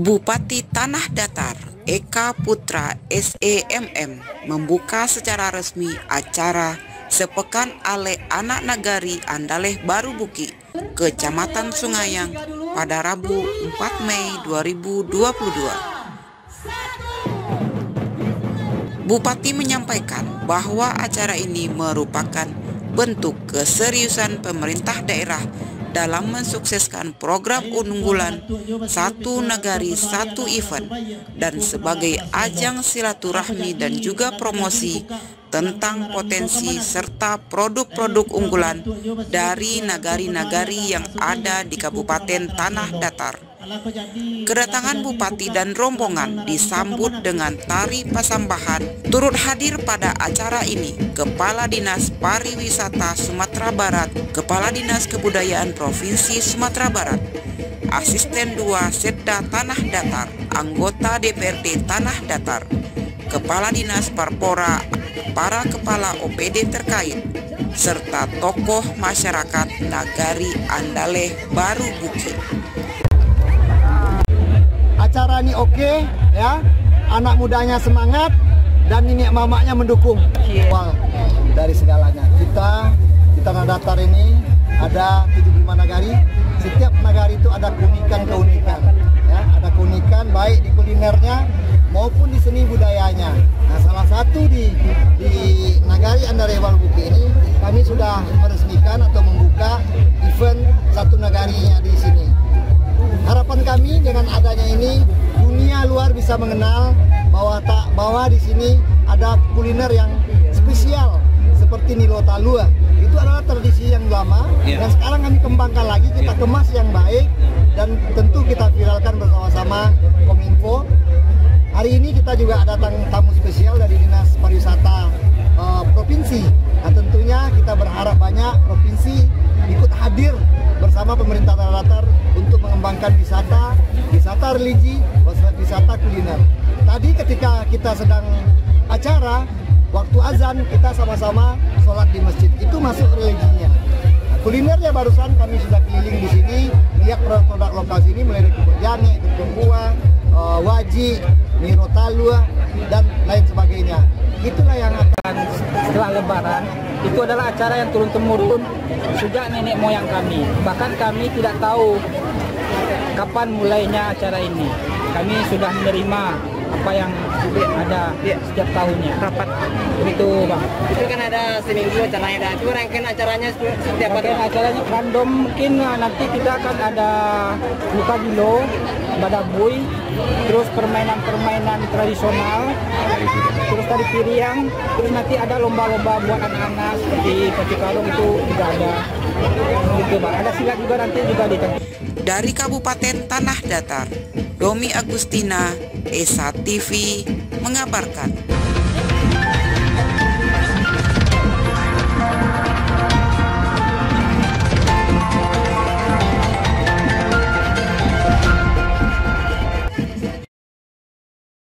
Bupati Tanah Datar Eka Putra SEMM membuka secara resmi acara Sepekan Ale Anak Nagari Andaleh Baru Buki, Kecamatan Sungayang pada Rabu 4 Mei 2022. Bupati menyampaikan bahwa acara ini merupakan bentuk keseriusan pemerintah daerah dalam mensukseskan program unggulan Satu Nagari Satu Event dan sebagai ajang silaturahmi dan juga promosi tentang potensi serta produk-produk unggulan dari nagari-nagari yang ada di Kabupaten Tanah Datar. Kedatangan Bupati dan rombongan disambut dengan tari pasambahan. Turut hadir pada acara ini Kepala Dinas Pariwisata Sumatera Barat, Kepala Dinas Kebudayaan Provinsi Sumatera Barat, Asisten 2 Setda Tanah Datar, anggota DPRD Tanah Datar, Kepala Dinas Parpora, para kepala OPD terkait, serta tokoh masyarakat Nagari Andaleh Baru Buki. Acara ini oke, ya, anak mudanya semangat dan nenek mamanya mendukung. Wow, dari segalanya. Kita di Tanah Datar ini ada 75 nagari. Setiap nagari itu ada keunikan, ya, ada keunikan baik di kulinernya maupun di seni budayanya. Nah, salah satu di Nagari Andaleh Baru Buki ini kami sudah meresmikan atau membuka event Satu Nagarinya di sini. Harapan kami dengan adanya ini dunia luar bisa mengenal bahwa di sini ada kuliner yang spesial seperti Nilo Talua. Itu adalah tradisi yang lama dan sekarang kami kembangkan lagi, kita kemas yang baik dan tentu kita viralkan bersama-sama Kominfo. Hari ini kita juga datang tamu spesial dari Dinas Pariwisata Provinsi. Nah, tentunya kita berharap banyak provinsi ikut hadir bersama pemerintah Tanah Datar untuk mengembangkan wisata religi, wisata kuliner. Tadi ketika kita sedang acara, waktu azan kita sama-sama sholat di masjid, itu masuk religinya. Nah, kulinernya barusan kami sudah keliling di sini, lihat produk-produk lokal sini mulai dari Jane, Ketumbuan, Waji, Nilo Talua, dan lain sebagainya. Itulah yang akan setelah Lebaran. Itu adalah acara yang turun-temurun sejak nenek moyang kami. Bahkan kami tidak tahu kapan mulainya acara ini. Kami sudah menerima apa yang ada setiap tahunnya. Rapat begitu, Bang. Itu kan ada seminggu acaranya. Itu rangkaian acaranya setiap hari. Acaranya random, mungkin nanti kita akan ada buka gilo, badabuy, terus permainan-permainan tradisional, terus tadi piring, terus nanti ada lomba-lomba buat anak-anak seperti pacu karung, itu juga ada. Gitu, Bang. Ada silat juga nanti juga ditangkap. Dari Kabupaten Tanah Datar, Domi Agustina, Esa TV mengabarkan.